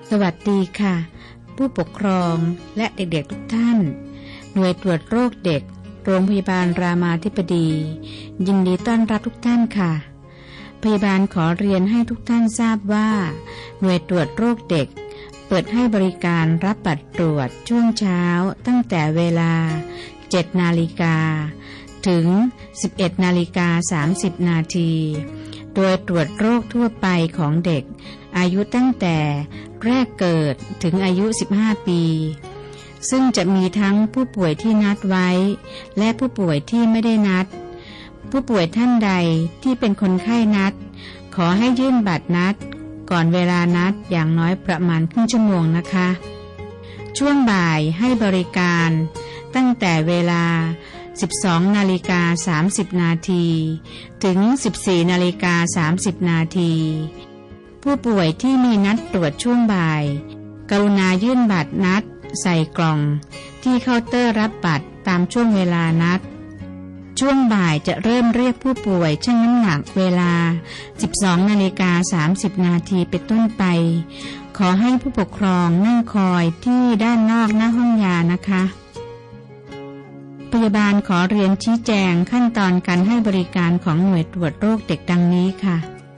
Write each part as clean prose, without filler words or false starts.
สวัสดีค่ะผู้ปกครองและเด็กๆทุกท่านหน่วยตรวจโรคเด็กโรงพยาบาลรามาธิบดียินดีต้อนรับทุกท่านค่ะพยาบาลขอเรียนให้ทุกท่านทราบว่าหน่วยตรวจโรคเด็กเปิดให้บริการรับบัตรตรวจช่วงเช้าตั้งแต่เวลา 7 นาฬิกาถึง 11 นาฬิกา 30 นาทีโดยตรวจโรคทั่วไปของเด็กอายุตั้งแต่แรกเกิดถึงอายุ 15 ปีซึ่งจะมีทั้งผู้ป่วยที่นัดไว้และผู้ป่วยที่ไม่ได้นัดผู้ป่วยท่านใดที่เป็นคนไข้นัดขอให้ยื่นบัตรนัดก่อนเวลานัดอย่างน้อยประมาณครึ่งชั่วโมงนะคะช่วงบ่ายให้บริการตั้งแต่เวลา 12 นาฬิกา 30 นาทีถึง 14 นาฬิกา 30 นาทีผู้ป่วยที่มีนัดตรวจช่วงบ่ายกรุณายื่นบัตรนัดใส่กล่องที่เคาน์เตอร์รับบัตรตามช่วงเวลานัดช่วงบ่ายจะเริ่มเรียกผู้ป่วยชั่งน้ำหนักเวลา 12 นาฬิกา 30 นาทีเป็นต้นไปขอให้ผู้ปกครองนั่งคอยที่ด้านนอกหน้าห้องยานะคะพยาบาลขอเรียนชี้แจงขั้นตอนการให้บริการของหน่วยตรวจโรคเด็กดังนี้ค่ะ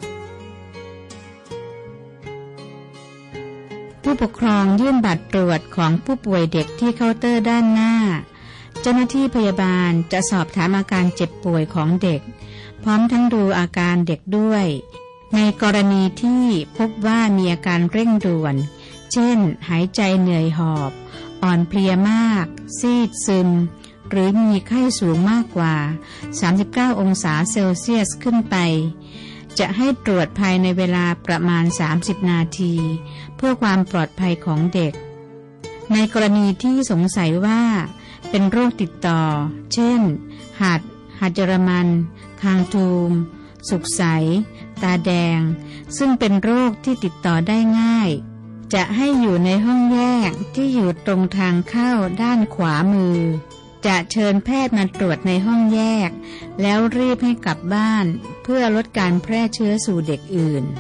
ผู้ปกครองยื่นบัตรตรวจของผู้ป่วยเด็กที่เคาน์เตอร์ด้านหน้าเจ้าหน้าที่พยาบาลจะสอบถามอาการเจ็บป่วยของเด็กพร้อมทั้งดูอาการเด็กด้วยในกรณีที่พบว่ามีอาการเร่งด่วนเช่นหายใจเหนื่อยหอบอ่อนเพลียมากซีดซึมหรือมีไข้สูงมากกว่า39 องศาเซลเซียสขึ้นไปจะให้ตรวจภายในเวลาประมาณ30 นาทีเพื่อความปลอดภัยของเด็กในกรณีที่สงสัยว่าเป็นโรคติดต่อเช่นหัดเยอรมันคางทูมสุกใสตาแดงซึ่งเป็นโรคที่ติดต่อได้ง่ายจะให้อยู่ในห้องแยกที่อยู่ตรงทางเข้าด้านขวามือจะเชิญแพทย์มาตรวจในห้องแยกแล้วรีบให้กลับบ้านเพื่อลดการแพร่เชื้อสู่เด็กอื่น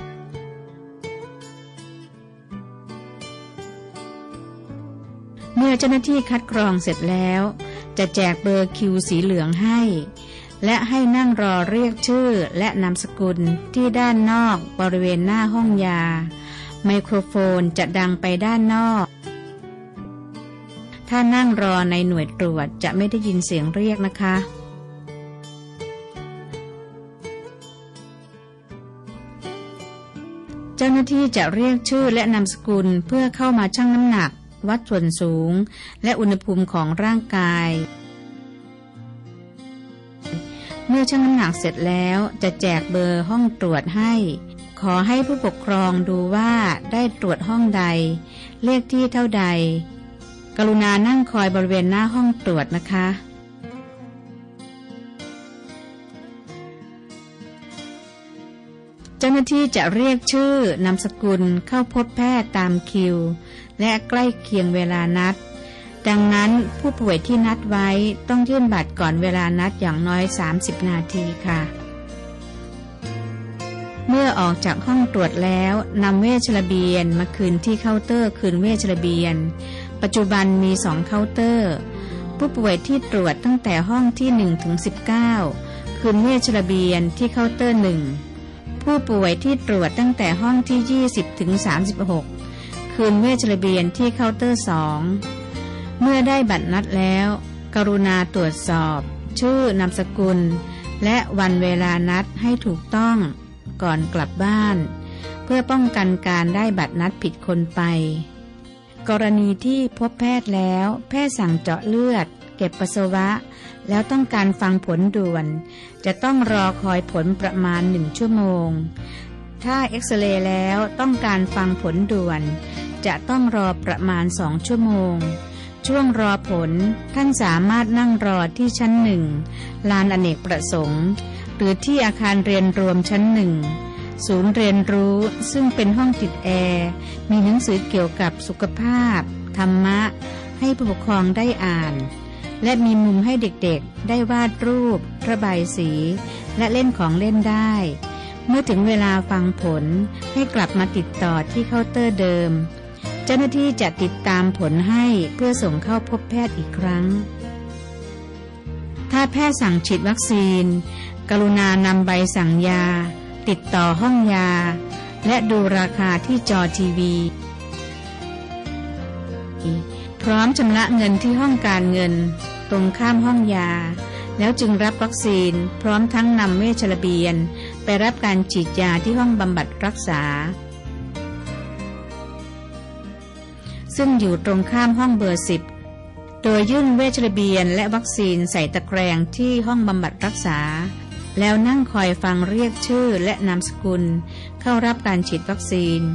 เมื่อเจ้าหน้าที่คัดกรองเสร็จแล้วจะแจกเบอร์คิวสีเหลืองให้และให้นั่งรอเรียกชื่อและนามสกุลที่ด้านนอกบริเวณหน้าห้องยาไมโครโฟนจะดังไปด้านนอกถ้านั่งรอในหน่วยตรวจจะไม่ได้ยินเสียงเรียกนะคะเจ้าหน้าที่จะเรียกชื่อและนามสกุลเพื่อเข้ามาชั่งน้ำหนักวัดส่วนสูงและอุณหภูมิของร่างกายเมื่อชั่งน้ำหนักเสร็จแล้วจะแจกเบอร์ห้องตรวจให้ขอให้ผู้ปกครองดูว่าได้ตรวจห้องใดเลขที่เท่าใดกรุณานั่งคอยบริเวณหน้าห้องตรวจนะคะเจ้าหน้าที่จะเรียกชื่อนามสกุลเข้าพบแพทย์ตามคิวและใกล้เคียงเวลานัดดังนั้นผู้ป่วยที่นัดไว้ต้องยื่นบัตรก่อนเวลานัดอย่างน้อย30 นาทีค่ะเมื่อออกจากห้องตรวจแล้วนำเวชระเบียนมาคืนที่เคาน์เตอร์คืนเวชระเบียนปัจจุบันมี2เคาน์เตอร์ผู้ป่วยที่ตรวจตั้งแต่ห้องที่1ถึง19คืนเวชระเบียนที่เคาน์เตอร์1ผู้ป่วยที่ตรวจตั้งแต่ห้องที่20ถึง36คืนเวชระเบียนที่เคาน์เตอร์2เมื่อได้บัตรนัดแล้วกรุณาตรวจสอบชื่อนามสกุลและวันเวลานัดให้ถูกต้องก่อนกลับบ้านเพื่อป้องกันการได้บัตรนัดผิดคนไปกรณีที่พบแพทย์แล้วแพทย์สั่งเจาะเลือดเก็บปัสสาวะแล้วต้องการฟังผลด่วนจะต้องรอคอยผลประมาณ1 ชั่วโมงถ้าเอ็กซเรย์แล้วต้องการฟังผลด่วนจะต้องรอประมาณ2 ชั่วโมงช่วงรอผลท่านสามารถนั่งรอที่ชั้น1ลานอเนกประสงค์หรือที่อาคารเรียนรวมชั้น1ศูนย์เรียนรู้ซึ่งเป็นห้องติดแอร์มีหนังสือเกี่ยวกับสุขภาพธรรมะให้ผู้ปกครองได้อ่านและมีมุมให้เด็กๆได้วาดรูประบายสีและเล่นของเล่นได้เมื่อถึงเวลาฟังผลให้กลับมาติดต่อที่เคาน์เตอร์เดิมจ้าหน้าที่จะติดตามผลให้เพื่อส่งเข้าพบแพทย์อีกครั้งถ้าแพทย์สั่งฉีดวัคซีนกรุณานำใบสั่งยาติดต่อห้องยาและดูราคาที่จอทีวีพร้อมชำระเงินที่ห้องการเงินตรงข้ามห้องยาแล้วจึงรับวัคซีนพร้อมทั้งนำเวชระเบียนไปรับการฉีดยาที่ห้องบำบัดรักษาซึ่งอยู่ตรงข้ามห้องเบอร์ 10โดยยื่นเวชระเบียนและวัคซีนใส่ตะแกรงที่ห้องบำบัดรักษาแล้วนั่งคอยฟังเรียกชื่อและนามสกุลเข้ารับการฉีดวัคซีน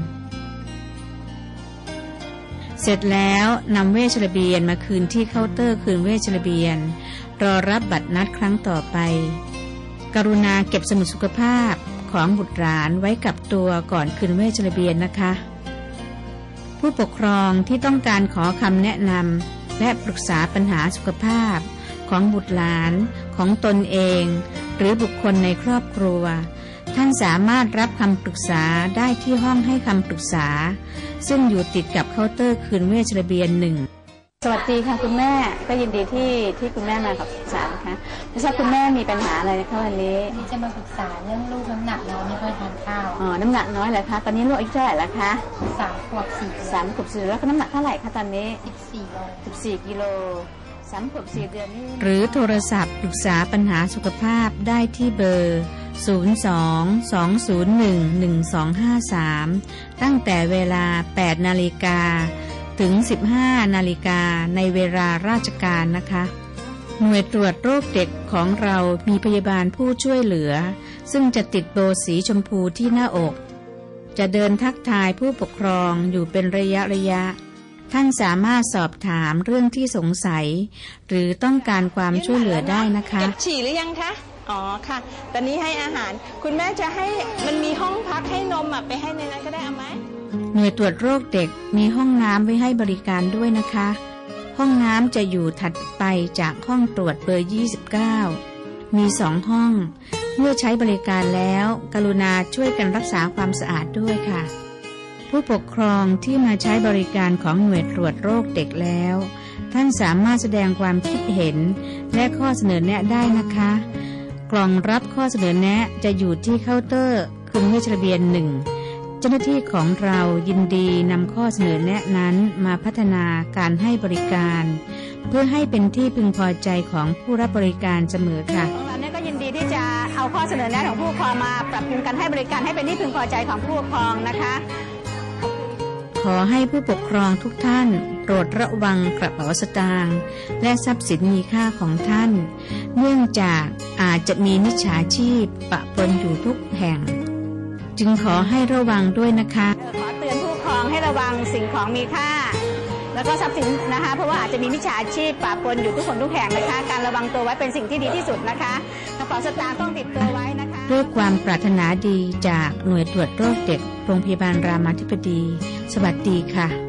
เสร็จแล้วนำเวชระเบียนมาคืนที่เคาน์เตอร์คืนเวชระเบียนรอรับบัตรนัดครั้งต่อไปกรุณาเก็บสมุดสุขภาพของบุตรหลานไว้กับตัวก่อนคืนเวชระเบียนนะคะผู้ปกครองที่ต้องการขอคำแนะนำและปรึกษาปัญหาสุขภาพของบุตรหลานของตนเองหรือบุคคลในครอบครัวท่านสามารถรับคำปรึกษาได้ที่ห้องให้คำปรึกษาซึ่งอยู่ติดกับเคาน์เตอร์คืนเวชระเบียน1สวัสดีค่ะคุณแม่ก็ยินดีที่คุณแม่มากับปรึกษานะคะไม่ทราบคุณแม่มีปัญหาอะไรนะคะวันนี้จะมาปรึกษาเรื่องลูกน้ำหนักน้อยไม่ค่อยทานข้าวน้ำหนักน้อยเหรอคะตอนนี้ลูกอายุเท่าไหร่แล้วคะ 3 ขวบ 4แล้วก็น้ำหนักเท่าไหร่คะตอนนี้ 14 กิโล 3 ขวบ 4 เดือนนี่หรือโทรศัพท์ปรึกษาปัญหาสุขภาพได้ที่เบอร์02-201-1253ตั้งแต่เวลา 8 นาฬิกาถึง 15 นาฬิกาในเวลาราชการนะคะหน่วยตรวจโรคเด็กของเรามีพยาบาลผู้ช่วยเหลือซึ่งจะติดโบสีชมพูที่หน้าอกจะเดินทักทายผู้ปกครองอยู่เป็นระยะท่านสามารถสอบถามเรื่องที่สงสัยหรือต้องการความช่วยเหลือได้นะคะเก็บฉี่หรือยังคะอ๋อค่ะตอนนี้ให้อาหารคุณแม่จะให้มันมีห้องพักให้นมไปให้ในนั้นก็ได้เอาไหมหน่วยตรวจโรคเด็กมีห้องน้ำไว้ให้บริการด้วยนะคะห้องน้ำจะอยู่ถัดไปจากห้องตรวจเบอร์29มี2ห้องเมื่อใช้บริการแล้วกรุณาช่วยกันรักษาความสะอาดด้วยค่ะผู้ปกครองที่มาใช้บริการของหน่วยตรวจโรคเด็กแล้วท่านสามารถแสดงความคิดเห็นและข้อเสนอแนะได้นะคะกล่องรับข้อเสนอแนะจะอยู่ที่เคาน์เตอร์คืนเวชระเบียน1เจ้าหน้าที่ของเรายินดีนำข้อเสนอแนะนั้นมาพัฒนาการให้บริการเพื่อให้เป็นที่พึงพอใจของผู้รับบริการเสมอค่ะเราเนี่ยก็ยินดีที่จะเอาข้อเสนอแนะของผู้ปกครองมาปรับปรุงการให้บริการให้เป็นที่พึงพอใจของผู้ปกครองนะคะขอให้ผู้ปกครองทุกท่านโปรดระวังกระเป๋าสตางค์และทรัพย์สินมีค่าของท่านเนื่องจากอาจจะมีมิจฉาชีพปะปนอยู่ทุกแห่งจึงขอให้ระวังด้วยนะคะขอเตือนผู้ปกครองให้ระวังสิ่งของมีค่าแล้วก็ทรัพย์สินนะคะเพราะว่าอาจจะมีมิจฉาชีพปะปนอยู่ทุกคนทุกแห่งนะคะการระวังตัวไว้เป็นสิ่งที่ดีที่สุดนะคะกระเป๋าสตางค์ต้องติดตัวไว้นะคะด้วยความปรารถนาดีจากหน่วยตรวจโรคเด็กโรงพยาบาลรามาธิบดีสวัสดีค่ะ